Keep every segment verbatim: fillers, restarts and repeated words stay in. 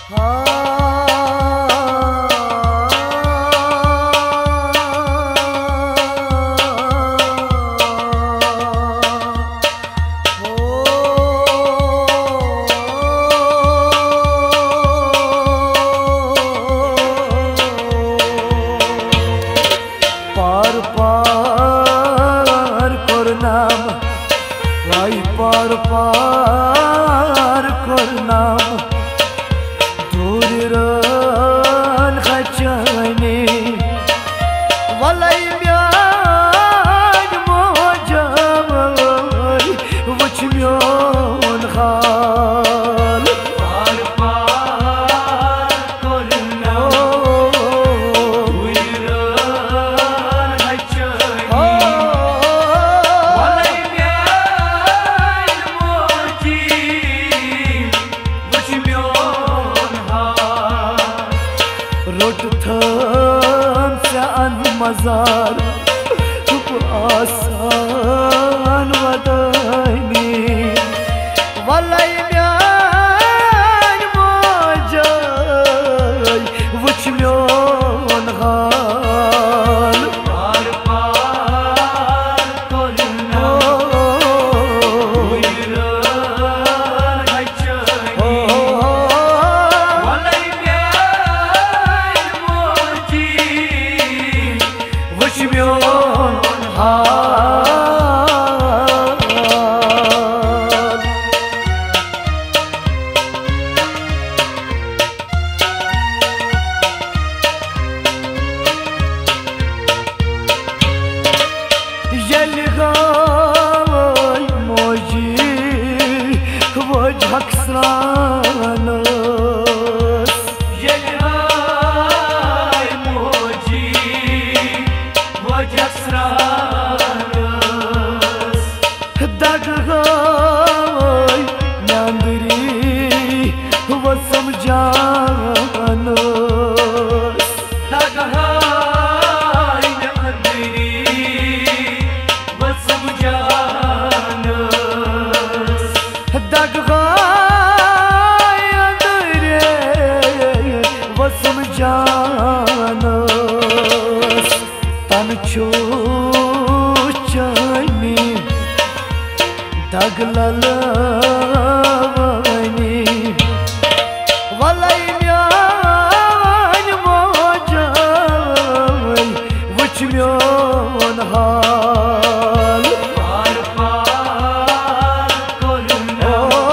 पार पार करनाम दूर रन खचने वलाई म्यान मोजमय वच म्योन खाल पार पार करनाम दूर रन खचने रोट थम से अन मजार तुप आसान वदानी वलाई म्यान मोजय वच म्योन हाल पार पार करना झक्सरानस यलहाय मोजी वो झक्सरानस दगहाय नांदरी वो समझानस दगहाय नांदरी वो समझानस दगहाय समझानस तन छो चानी दगललवनी वलाई म्यान मोजय वच म्योन हाल पार पार करना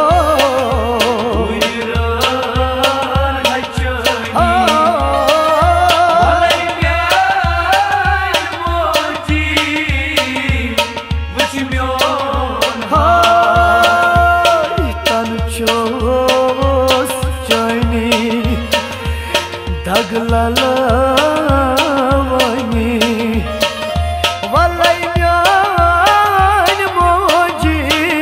दगललवनी वलाई म्यान मोजी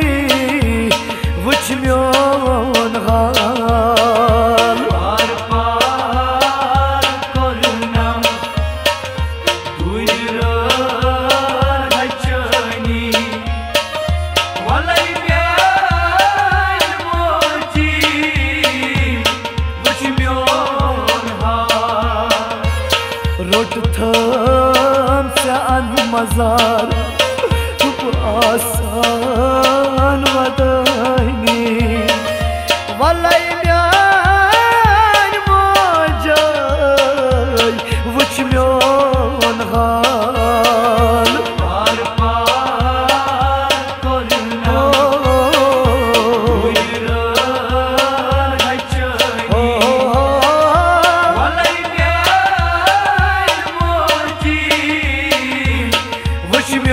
वच म्योन हाल पार पार करना दूर रन खचनी वलाई म्यान मोजी वच म्योन रोट थम से अन मजार तुप आसान वदानी वलाई म्यान मोजय वच म्योन हाल पार पार करना Wish me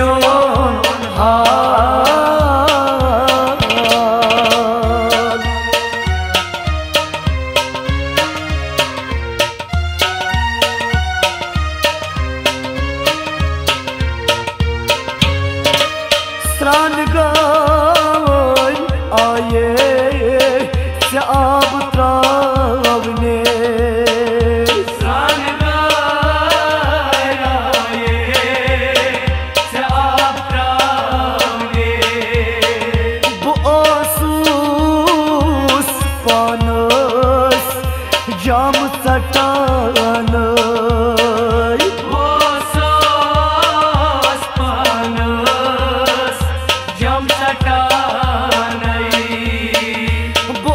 jam satanay Osos panas jam satanay Bu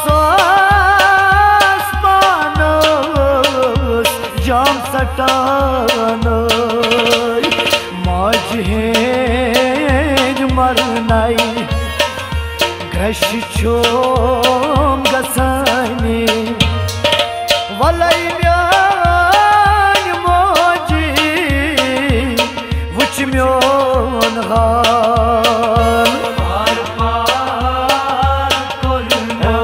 osos panas jam satanay Majhed marnay Gash chom gasani Valay myan moji Vuchmyon ghal Par par korna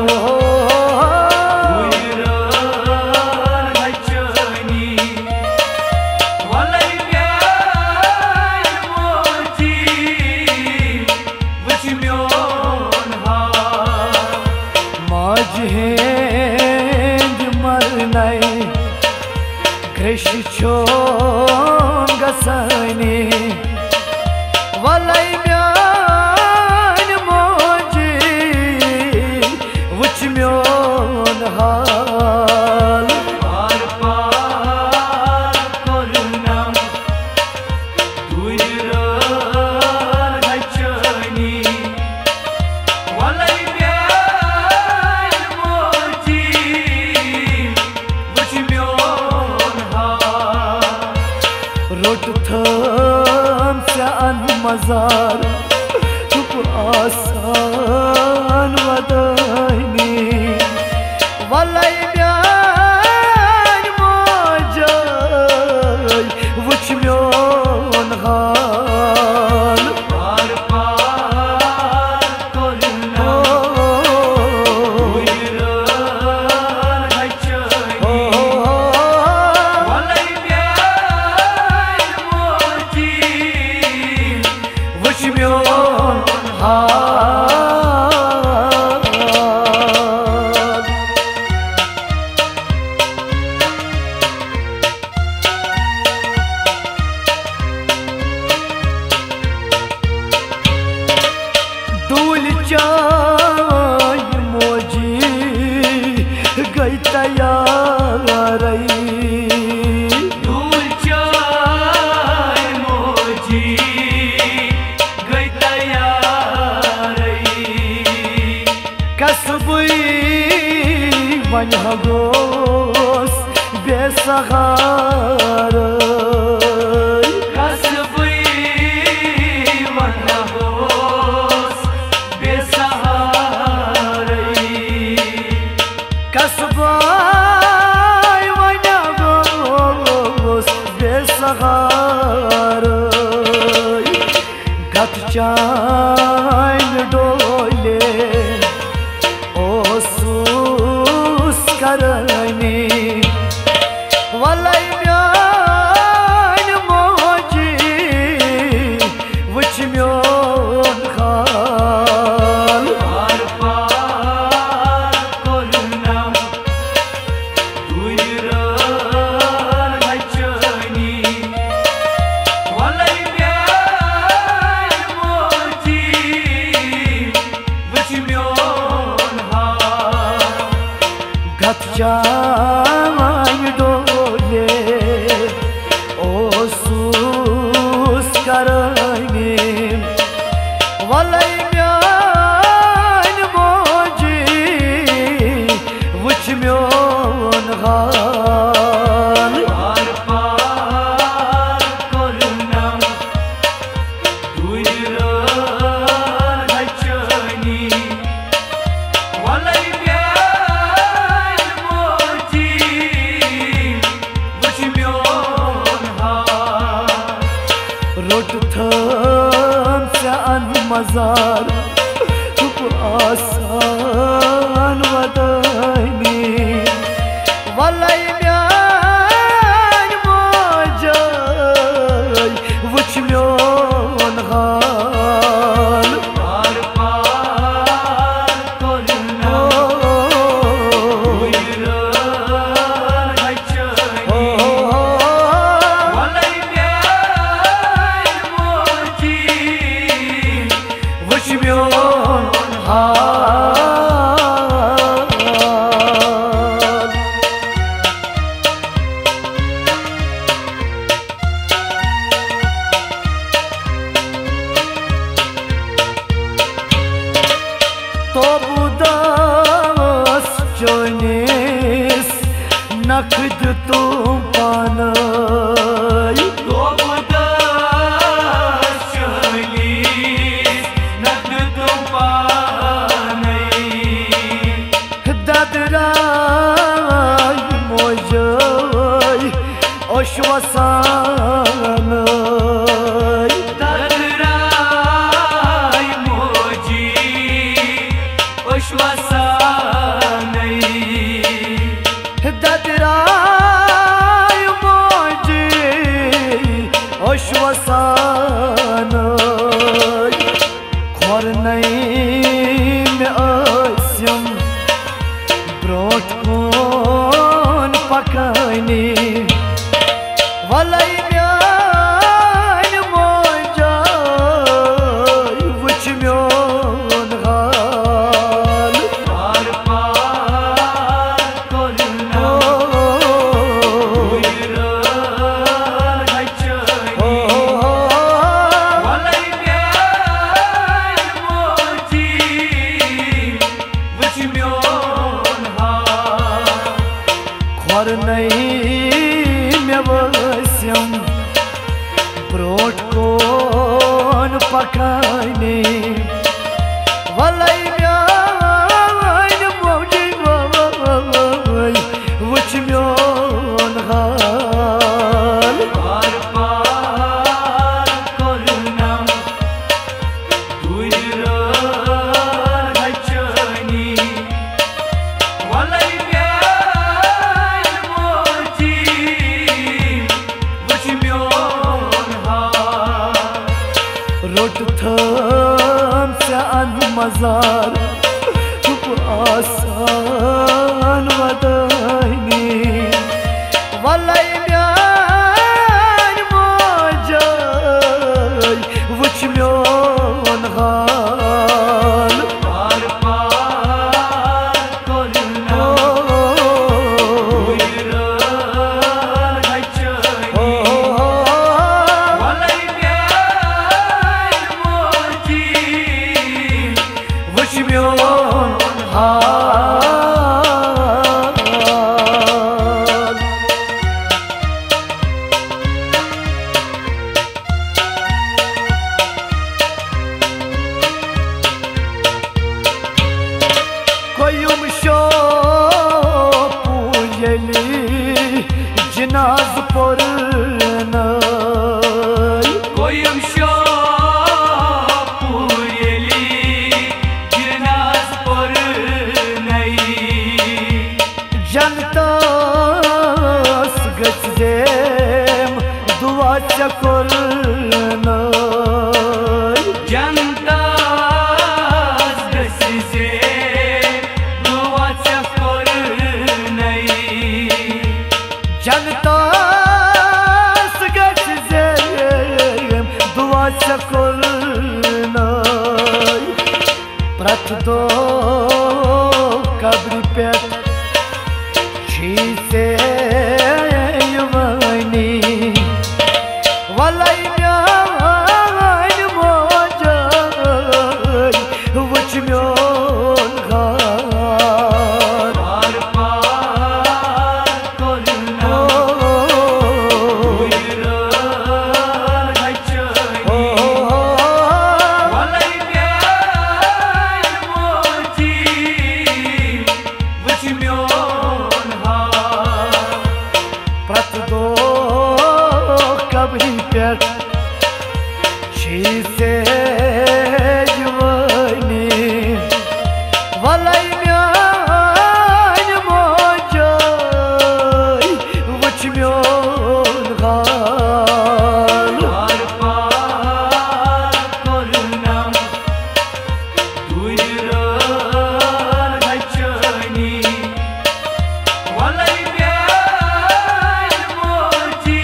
Uyran hachani Valay myan moji Vuchmyon Majhed marnay Gash chom gasani Valay myan moji Vuchmyon hal Par par korna Uyran hachani Valay myan moji Vuchmyon Rot tham se an mazar Tup asan vadayni Valay myan mojay Vuchmyon hal Par par korna Uyran hachani Valay myan moji Vuchmyon hal Dul jay moji gay tayaray Dulcay moji gay tayaray Kasbui vanhagos besaharay Kasbui vanhagos besaharay Kasbay vanhagos besaharay Gatchayn dole osus karani Valay myan moji Vuchmyon hal Par par korna Uyran hachani Valay myan moji Vuchmyon Gatchayn dole osus karani Valay myan moji Vuchmyon hal Par par korna Uyran hachani Valay myan moji तुम पानई गोपदास चलीस नद तुम पानई ददराय मोजय ओश्वसानय ददराय मोजी ओश्वसानय ददराय मोजी ओश्वसानय खरनय में अस्यम ब्रोट कौन पकानी वलय म्यान मोजय वुच म्योन हाल पार पार करना उयरन हचनी वलय म्यान मोजी वुच म्योन हाल खरनय में वस्यम ब्रोट कौन पकानी वलय म्यान मोजी वुच म्योन हाल पार पार करना उयरन हचनी वलय म्यान मोजी वुच म्योन हाल रोट थम से अन मजार तुप आसान वदनी वलय म्यान मोजय वुच म्योन हाल पार पार करना उयरन हचनी वलय म्यान मोजी वुच म्योन हाल कोयुम शो पूयली जिनाज परनय कोयम शो पुयली गिरनास पर नहीं जनतास गचदेम दुआ चकोरनय जनता से दुआ चकोर नहीं जनतास गचदेम दुआ चकोरनय प्रथ दो कब्र पेट छी से युवनी वलय म्यान मोजय वुच म्योन हाल पार पार करना उयरन हचनी वलय म्यान मोजी वुच म्योन हाल प्रथ दो कब्र पेट छी से युवनी वलय म्यान मोजय वुच म्योन हाल पार पार करना उयरन हचनी वलय म्यान मोजी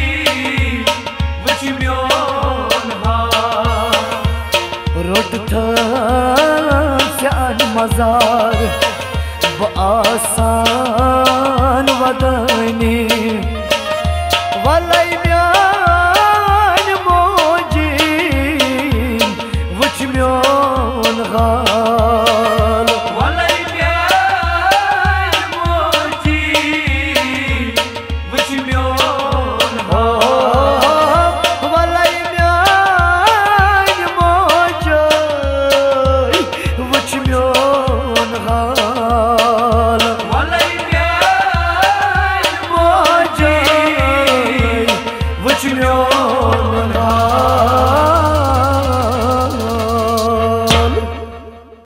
वुच म्योन हाल रोट थम से अन मजार व आसान वदनी वलय म्यान